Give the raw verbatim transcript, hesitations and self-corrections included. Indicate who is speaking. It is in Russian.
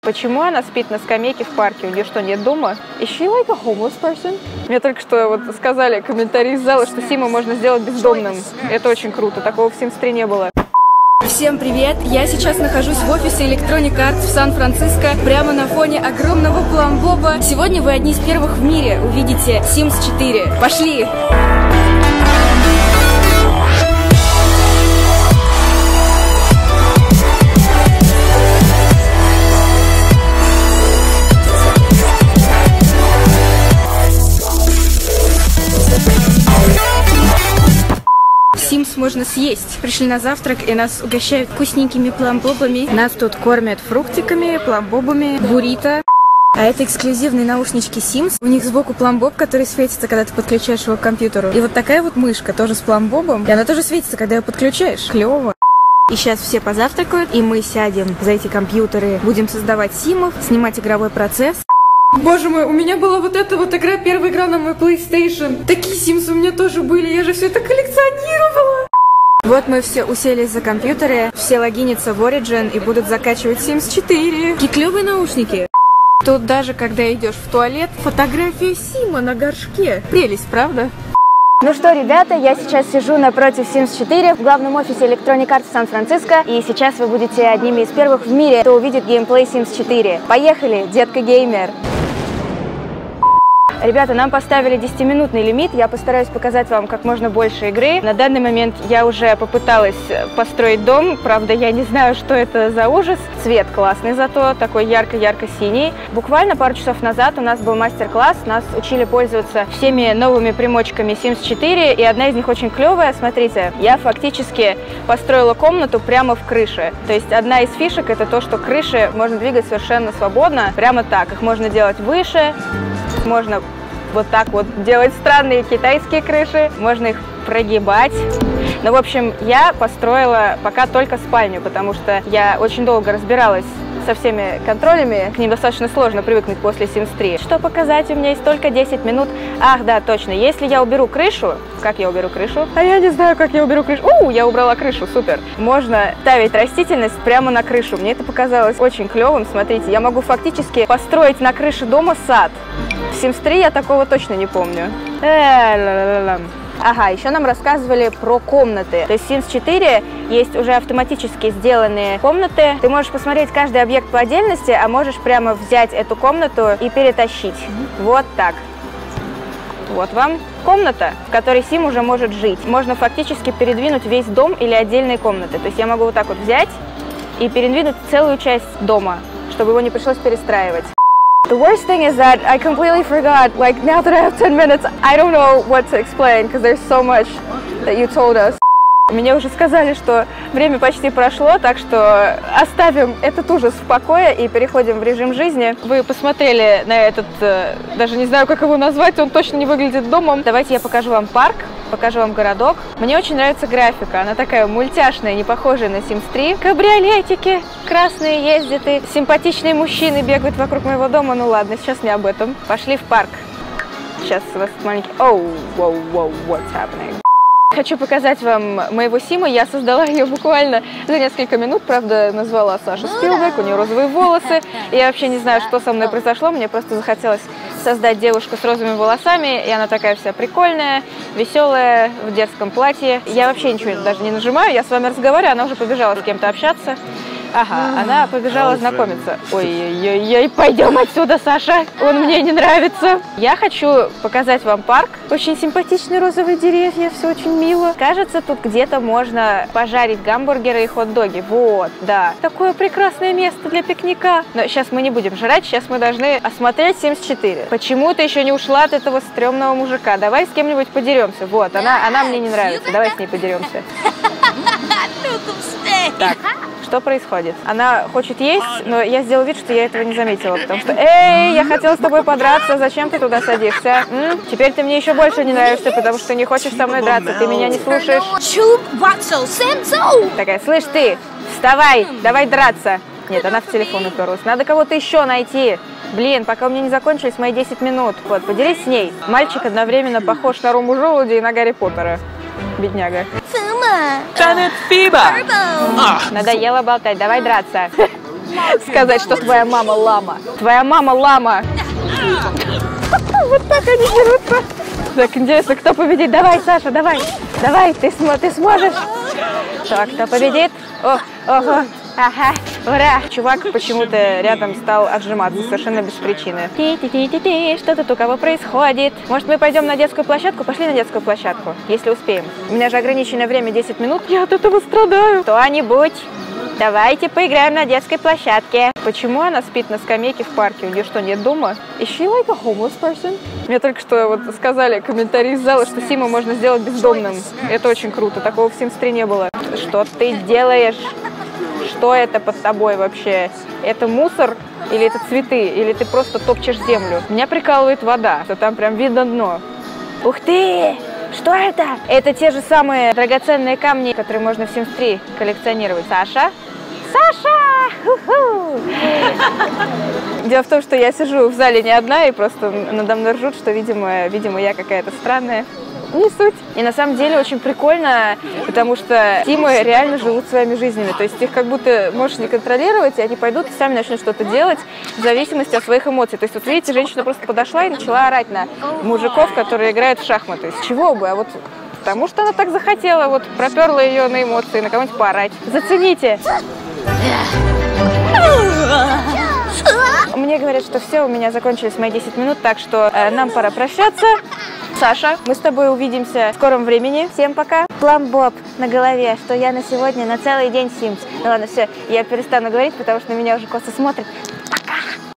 Speaker 1: Почему она спит на скамейке в парке? У нее что, нет дома? Is she like a homeless person? Мне только что вот сказали комментарии из зала, что Симу можно сделать бездомным. Это очень круто, такого в Sims три не было.
Speaker 2: Всем привет! Я сейчас нахожусь в офисе Electronic Arts в Сан-Франциско, прямо на фоне огромного Пламбоба. Сегодня вы одни из первых в мире увидите Sims четыре. Пошли! Sims можно съесть. Пришли на завтрак и нас угощают вкусненькими пламбобами. Нас тут кормят фруктиками, пламбобами, буррито. А это эксклюзивные наушнички Sims. У них сбоку пламбоб, который светится, когда ты подключаешь его к компьютеру. И вот такая вот мышка, тоже с пламбобом. И она тоже светится, когда ее подключаешь. Клево. И сейчас все позавтракают, и мы сядем за эти компьютеры. Будем создавать симов, снимать игровой процесс. Боже мой, у меня была вот эта вот игра, первая игра на мой PlayStation. Такие Sims у меня тоже были, я же все это коллекционировала. Вот мы все уселись за компьютеры, все логинятся в Origin и будут закачивать Sims четыре. Какие клевые наушники. Тут даже когда идешь в туалет, фотография Сима на горшке. Прелесть, правда?
Speaker 3: Ну что, ребята, я сейчас сижу напротив Sims четыре в главном офисе Electronic Arts в Сан-Франциско, и сейчас вы будете одними из первых в мире, кто увидит геймплей Sims четыре. Поехали, детка-геймер! Ребята, нам поставили десятиминутный лимит, я постараюсь показать вам как можно больше игры. На данный момент я уже попыталась построить дом, правда я не знаю, что это за ужас. Цвет классный зато, такой ярко-ярко-синий. Буквально пару часов назад у нас был мастер-класс, нас учили пользоваться всеми новыми примочками Sims четыре, и одна из них очень клевая, смотрите. Я фактически построила комнату прямо в крыше. То есть одна из фишек это то, что крыши можно двигать совершенно свободно, прямо так. Их можно делать выше. Можно вот так вот делать странные китайские крыши, можно их прогибать. Ну, в общем, я построила пока только спальню, потому что я очень долго разбиралась со всеми контролями, к ним достаточно сложно привыкнуть после Sims три. Что показать? У меня есть только десять минут. Ах, да, точно, если я уберу крышу, как я уберу крышу? А я не знаю, как я уберу крышу. У, я убрала крышу, супер. Можно ставить растительность прямо на крышу. Мне это показалось очень клевым. Смотрите, я могу фактически построить на крыше дома сад. В Sims три я такого точно не помню. Ага, еще нам рассказывали про комнаты. То есть в Sims четыре есть уже автоматически сделанные комнаты. Ты можешь посмотреть каждый объект по отдельности, а можешь прямо взять эту комнату и перетащить. Вот так. Вот вам комната, в которой Сим уже может жить. Можно фактически передвинуть весь дом или отдельные комнаты. То есть я могу вот так вот взять и передвинуть целую часть дома, чтобы его не пришлось перестраивать. The worst thing is that I completely forgot, like now that I have ten minutes, I don't know what to explain, because there's so much that you told us. Мне уже сказали, что время почти прошло, так что оставим этот ужас в покое и переходим в режим жизни. Вы посмотрели на этот, даже не знаю, как его назвать, он точно не выглядит домом. Давайте я покажу вам парк, покажу вам городок. Мне очень нравится графика, она такая мультяшная, не похожая на Sims три. Кабриолетики красные ездят и симпатичные мужчины бегают вокруг моего дома. Ну ладно, сейчас не об этом. Пошли в парк. Сейчас у нас маленький... Оу, воу, воу, what's happening? Хочу показать вам моего Сима. Я создала ее буквально за несколько минут. Правда, назвала Саша Спилберг, у нее розовые волосы. Я вообще не знаю, что со мной произошло. Мне просто захотелось создать девушку с розовыми волосами. И она такая вся прикольная, веселая, в дерзком платье. Я вообще ничего даже не нажимаю. Я с вами разговариваю, она уже побежала с кем-то общаться. Ага, она побежала знакомиться. Ой-ой-ой, пойдем отсюда, Саша. Он мне не нравится. Я хочу показать вам парк. Очень симпатичные розовые деревья, все очень мило. Кажется, тут где-то можно пожарить гамбургеры и хот-доги. Вот, да. Такое прекрасное место для пикника. Но сейчас мы не будем жрать, сейчас мы должны осмотреть Sims четыре. Почему ты еще не ушла от этого стрёмного мужика? Давай с кем-нибудь подеремся. Вот, она, она мне не нравится. Давай с ней подеремся. Так. Что происходит? Она хочет есть, но я сделала вид, что я этого не заметила, потому что «Эй, я хотела с тобой подраться, зачем ты туда садишься? М? Теперь ты мне еще больше не нравишься, потому что не хочешь со мной драться, ты меня не слушаешь». Такая, слышь ты, вставай, давай драться. Нет, она в телефон уперлась. Надо кого-то еще найти. Блин, пока у меня не закончились мои десять минут. Вот, поделись с ней. Мальчик одновременно похож на Рому Желуди и на Гарри Поттера. Бедняга. Надоело болтать, давай драться.
Speaker 1: сказать, что твоя мама лама. Твоя мама лама. Вот так они дерутся. Так, интересно, кто победит? Давай, Саша, давай. Давай, ты, см ты сможешь. Так, кто победит? О, ого. Ага, ура! Чувак почему-то рядом стал отжиматься совершенно без причины. Ти-ти-ти-ти-ти, что тут у кого происходит? Может, мы пойдем на детскую площадку? Пошли на детскую площадку, если успеем. У меня же ограниченное время десять минут. Я от этого страдаю. Кто-нибудь, давайте поиграем на детской площадке. Почему она спит на скамейке в парке? У нее что, нет дома? Is she like a homeless person? Мне только что вот сказали комментарии из зала, что Симу можно сделать бездомным. Это очень круто, такого в Sims три не было. Что ты делаешь? Что это под тобой вообще? Это мусор или это цветы? Или ты просто топчешь землю? Меня прикалывает вода, что там прям видно дно. Ух ты! Что это? Это те же самые драгоценные камни, которые можно в Sims три коллекционировать. Саша? Саша! Ху-ху! Дело в том, что я сижу в зале не одна, и просто надо мной ржут, что, видимо, видимо я какая-то странная. Не суть. И на самом деле очень прикольно, потому что Симы реально живут своими жизнями. То есть их как будто можешь не контролировать, и они пойдут и сами начнут что-то делать в зависимости от своих эмоций. То есть вот видите, женщина просто подошла и начала орать на мужиков, которые играют в шахматы. С чего бы? А вот потому что она так захотела, вот проперла ее на эмоции, на кого-нибудь поорать. Зацените! Мне говорят, что все, у меня закончились мои десять минут, так что э, нам пора прощаться. Саша, мы с тобой увидимся в скором времени. Всем пока. План Боб на голове, что я на сегодня на целый день Sims. Ну ладно, все, я перестану говорить, потому что на меня уже косо смотрят.